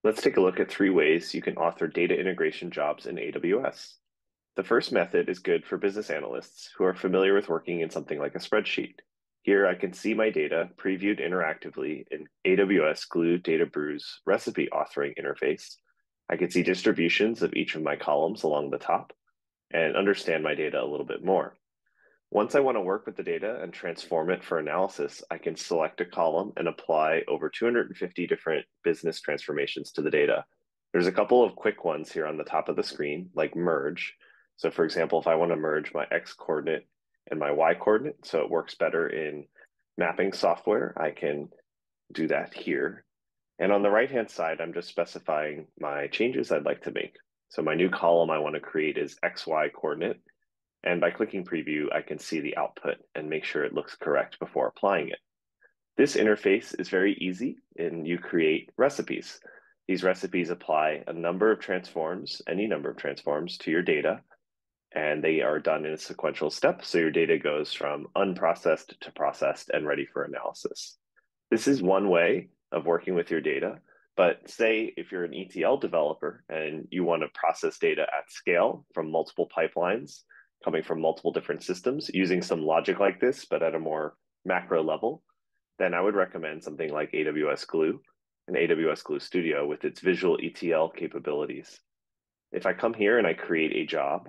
Let's take a look at three ways you can author data integration jobs in AWS. The first method is good for business analysts who are familiar with working in something like a spreadsheet. Here I can see my data previewed interactively in AWS Glue Databrew's recipe authoring interface. I can see distributions of each of my columns along the top and understand my data a little bit more. Once I want to work with the data and transform it for analysis, I can select a column and apply over 250 different business transformations to the data. There's a couple of quick ones here on the top of the screen, like merge. So for example, if I want to merge my X coordinate and my Y coordinate, so it works better in mapping software, I can do that here. And on the right-hand side, I'm just specifying my changes I'd like to make. So my new column I want to create is XY coordinate. And by clicking preview, I can see the output and make sure it looks correct before applying it. This interface is very easy and you create recipes. These recipes apply a number of transforms, any number of transforms to your data, and they are done in a sequential step. So your data goes from unprocessed to processed and ready for analysis. This is one way of working with your data. But say if you're an ETL developer and you want to process data at scale from multiple pipelines coming from multiple different systems using some logic like this, but at a more macro level, then I would recommend something like AWS Glue and AWS Glue Studio with its visual ETL capabilities. If I come here and I create a job,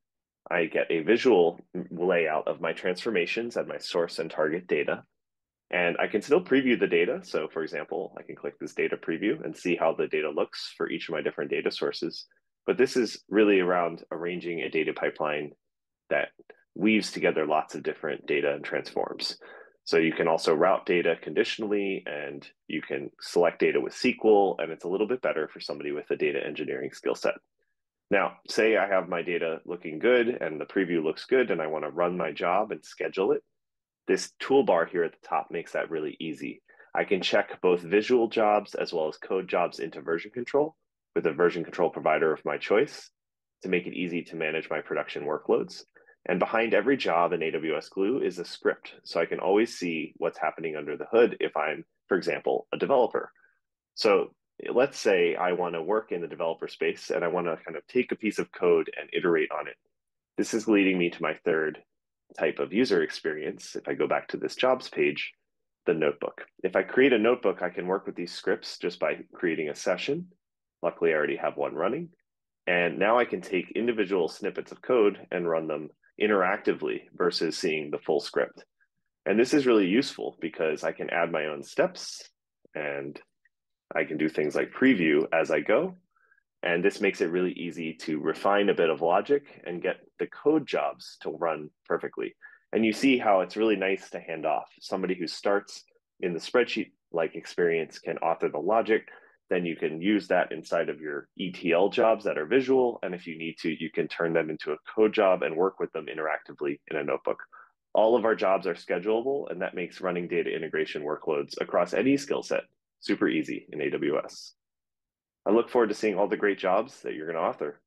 I get a visual layout of my transformations and my source and target data. And I can still preview the data. So for example, I can click this data preview and see how the data looks for each of my different data sources. But this is really around arranging a data pipeline that weaves together lots of different data and transforms. So you can also route data conditionally and you can select data with SQL, and it's a little bit better for somebody with a data engineering skill set. Now, say I have my data looking good and the preview looks good and I want to run my job and schedule it. This toolbar here at the top makes that really easy. I can check both visual jobs as well as code jobs into version control with a version control provider of my choice to make it easy to manage my production workloads. And behind every job in AWS Glue is a script. So I can always see what's happening under the hood if I'm, for example, a developer. So let's say I want to work in the developer space and I want to kind of take a piece of code and iterate on it. This is leading me to my third type of user experience. If I go back to this jobs page, the notebook. If I create a notebook, I can work with these scripts just by creating a session. Luckily, I already have one running. And now I can take individual snippets of code and run them interactively versus seeing the full script. And this is really useful because I can add my own steps and I can do things like preview as I go. And this makes it really easy to refine a bit of logic and get the code jobs to run perfectly. And you see how it's really nice to hand off. Somebody who starts in the spreadsheet like experience can author the logic. Then you can use that inside of your ETL jobs that are visual. And if you need to, you can turn them into a code job and work with them interactively in a notebook. All of our jobs are schedulable, and that makes running data integration workloads across any skill set super easy in AWS. I look forward to seeing all the great jobs that you're going to author.